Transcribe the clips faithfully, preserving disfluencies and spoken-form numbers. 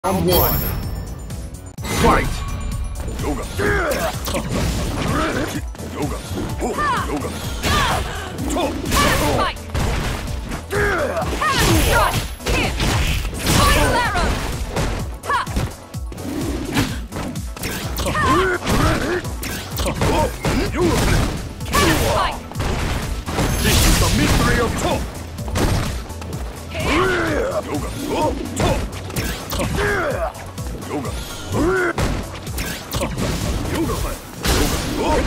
Round one. Fight! Yoga. Yoga. Yoga. Fight! Cannon strike! Here! Final arrow! Ha! Cannon fight! This is the mystery of Top! Here! Yoga. Top! Yoga. Yoga fight. Yoga.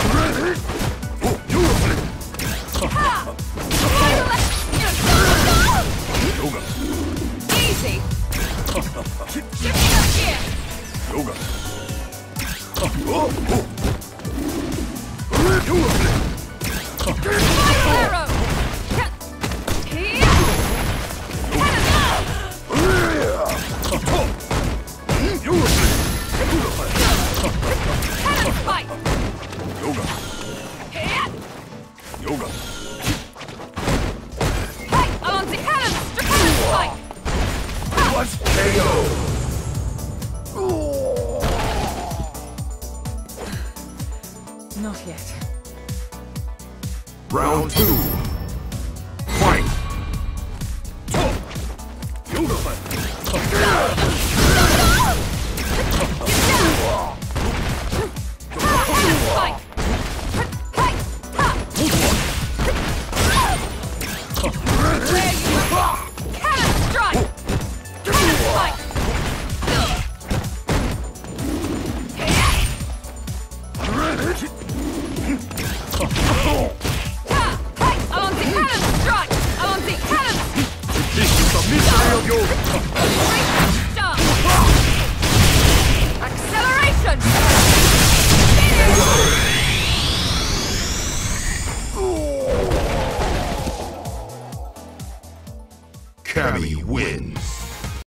Yoga fight. Ha! Final arrow! Yoga. Easy! Shifting up here! Yoga. Yoga fight. Final arrow! Here! Cannon! Top! Yoga fight. Yoga fight. Cannon fight! Yoga. Here! Yoga. Fight along the cannon! Cannon fight! What's K O? Not yet. Round two. Fight! Top! Yoga fight. Cannon fight! Fight! Ha! Where you are! Cannon strike! Cannon fight! Ha! Fight along the cannon strike! Along the cannon! This is the mystery of your... Great start! Acceleration! Cammy wins.